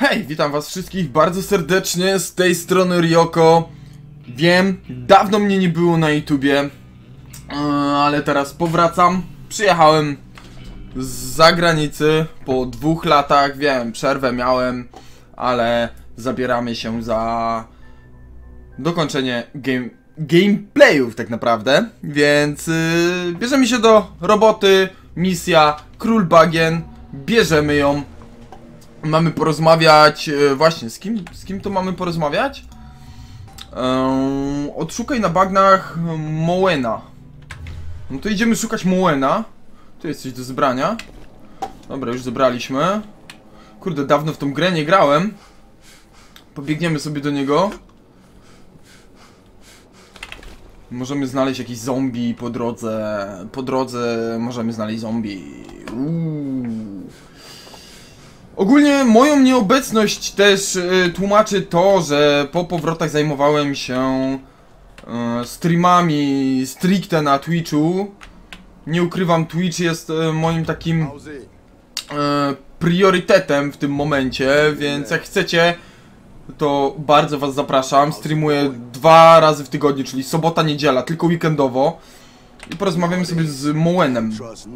Hej, witam was wszystkich bardzo serdecznie, z tej strony Ryoko. Wiem, dawno mnie nie było na YouTubie, ale teraz powracam. Przyjechałem z zagranicy po 2 latach, wiem, przerwę miałem, ale zabieramy się za dokończenie gameplayów tak naprawdę. Więc bierzemy się do roboty, misja Król Bagien, bierzemy ją. Mamy porozmawiać, właśnie, z kim to mamy porozmawiać? Odszukaj na bagnach Mowena. No to idziemy szukać Mowena. Tu jest coś do zebrania. Dobra, już zebraliśmy. Kurde, dawno w tą grę nie grałem. Pobiegniemy sobie do niego. Możemy znaleźć jakiś zombie po drodze. Po drodze możemy znaleźć zombie. Ogólnie moją nieobecność też tłumaczy to, że po powrotach zajmowałem się streamami stricte na Twitchu. Nie ukrywam, Twitch jest moim takim priorytetem w tym momencie, więc jak chcecie, to bardzo was zapraszam. Streamuję 2 razy w tygodniu, czyli sobota, niedziela, tylko weekendowo. I porozmawiamy sobie z Mowenem.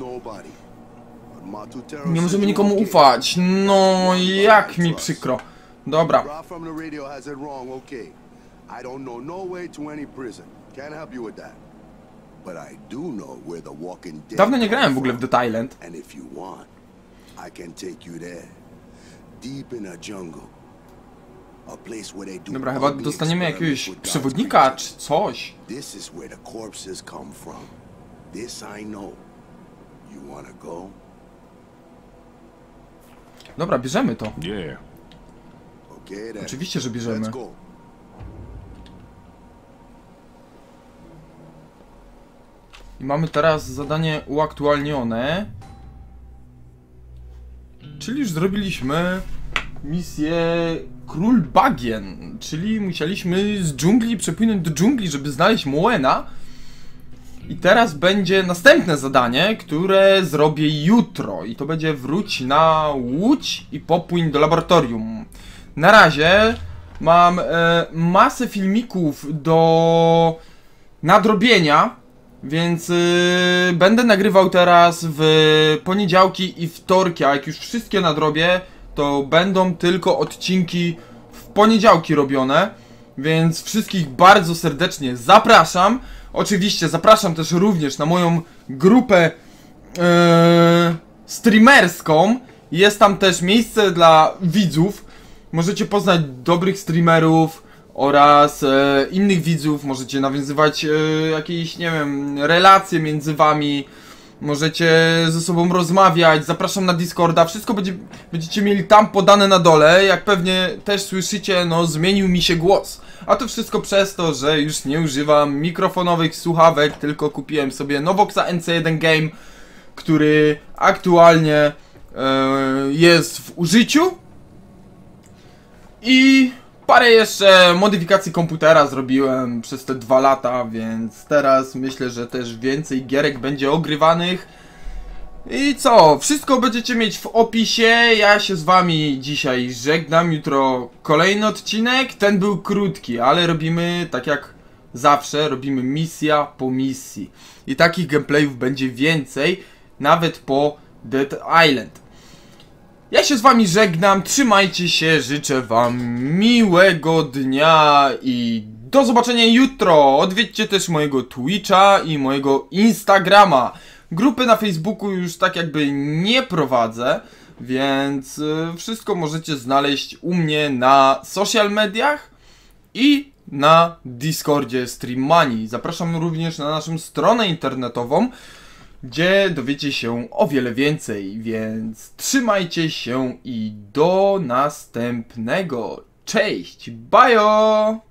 Nie możemy nikomu ufać. No, jak mi przykro. Dobra. Dawno nie grałem w ogóle w Dead Island. Dobra, chyba dostaniemy jakiegoś przewodnika czy coś. Dobra, bierzemy to. Oczywiście, że bierzemy. I mamy teraz zadanie uaktualnione. Czyli już zrobiliśmy misję Król Bagien. Czyli musieliśmy z dżungli przepłynąć do dżungli, żeby znaleźć Mowena. I teraz będzie następne zadanie, które zrobię jutro. I to będzie wróć na łódź i popłyń do laboratorium. Na razie mam masę filmików do nadrobienia. Więc będę nagrywał teraz w poniedziałki i wtorki. A jak już wszystkie nadrobię, to będą tylko odcinki w poniedziałki robione. Więc wszystkich bardzo serdecznie zapraszam. Oczywiście zapraszam też również na moją grupę streamerską. Jest tam też miejsce dla widzów. Możecie poznać dobrych streamerów oraz innych widzów. Możecie nawiązywać jakieś, nie wiem, relacje między wami. Możecie ze sobą rozmawiać. Zapraszam na Discorda. Wszystko będziecie mieli tam podane na dole. Jak pewnie też słyszycie, no zmienił mi się głos. A to wszystko przez to, że już nie używam mikrofonowych słuchawek, tylko kupiłem sobie Novoxa NC1 Game, który aktualnie jest w użyciu. I parę jeszcze modyfikacji komputera zrobiłem przez te 2 lata, więc teraz myślę, że też więcej gierek będzie ogrywanych. I co? Wszystko będziecie mieć w opisie. Ja się z wami dzisiaj żegnam. Jutro kolejny odcinek. Ten był krótki, ale robimy tak jak zawsze. Robimy misja po misji. I takich gameplayów będzie więcej, nawet po Dead Island. Ja się z wami żegnam. Trzymajcie się. Życzę wam miłego dnia i do zobaczenia jutro. Odwiedźcie też mojego Twitcha i mojego Instagrama. Grupy na Facebooku już tak jakby nie prowadzę, więc wszystko możecie znaleźć u mnie na social mediach i na Discordzie Stream Money. Zapraszam również na naszą stronę internetową, gdzie dowiecie się o wiele więcej, więc trzymajcie się i do następnego. Cześć, bajo!